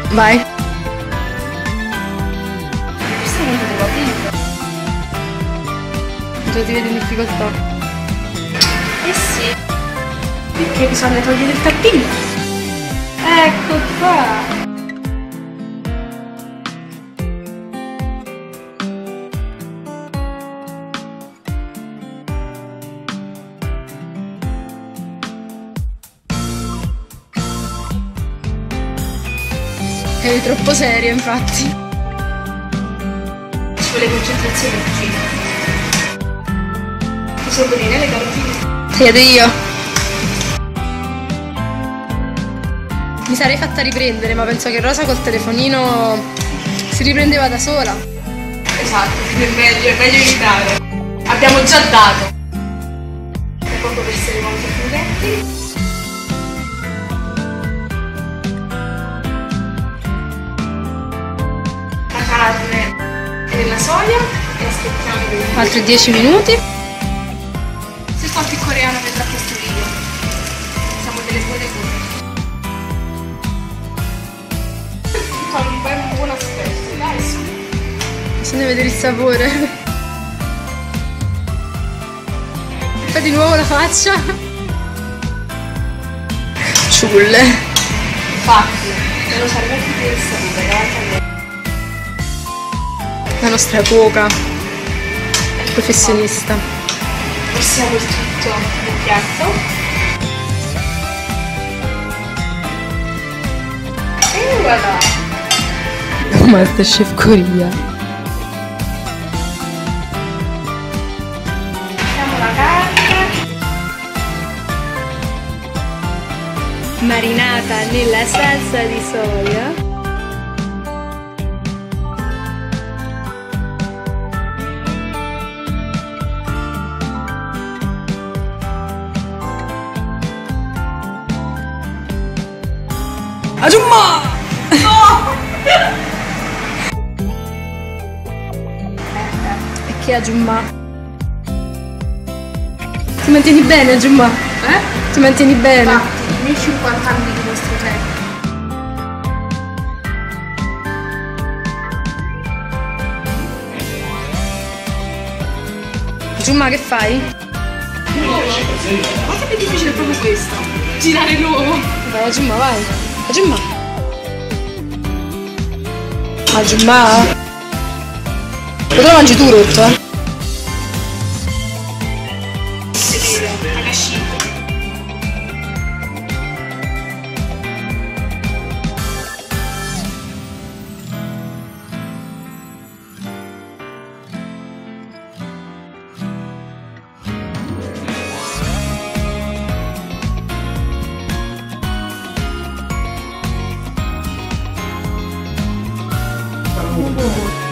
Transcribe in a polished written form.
Vai. Questo non devo aprire. Già ti vedi in difficoltà. Eh sì. Perché bisogna togliere il tappino. Ecco qua. Eri troppo seria, infatti. Ci vuole concentrazione qui. Posso venire le carotine? Chiedo io. Mi sarei fatta riprendere, ma penso che Rosa col telefonino si riprendeva da sola. Esatto, è meglio evitare. Abbiamo già dato. E poco verseremo anche i funghetti. La carne e la soia e aspettiamo Altri 10 minuti. Se fatto il coreano vedrà questo video. Siamo delle buone cose. Fa un buon aspetto, dai su. Bisogna vedere il sapore. Fai di nuovo la faccia. Ciulle. Infatti, devo salvare tutti il sapore davanti a me. La nostra cuoca professionista. Versiamo il tutto nel piatto. E voilà. Masterchef Korea. Mettiamo la carne. Marinata nella salsa di soia. Ajumma! No! E che Ajumma? Ti mantieni bene, Ajumma? Ti mantieni bene? Infatti, nei 50 anni di nostro tempo. Ajumma, che fai? Ma che è difficile proprio questo. Girare l'uovo. Vai, Ajumma, vai. Ajumma. Ajumma. Lo lo mangi tu rotto, eh? Takashi. Oh.